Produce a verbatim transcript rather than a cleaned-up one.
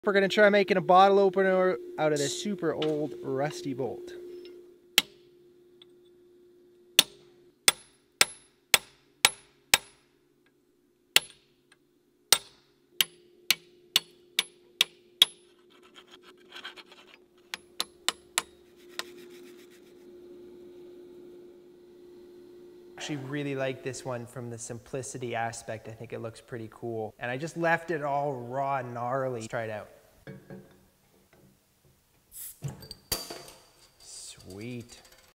We're gonna try making a bottle opener out of this super old rusty bolt. I actually really like this one from the simplicity aspect. I think it looks pretty cool. And I just left it all raw and gnarly. Let's try it out. Sweet.